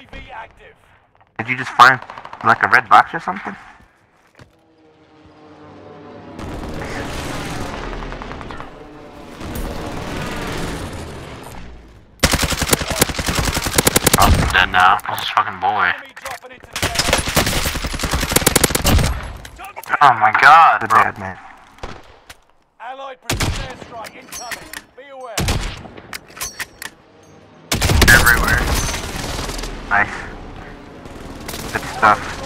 UAV active. Did you just find like a red box or something? Oh, I'm dead now. This is fucking boy. Enemy dropping into the area. Oh my god, The bro. bad man. Allied precision airstrike incoming. Be aware. Everywhere. Nice. Good stuff.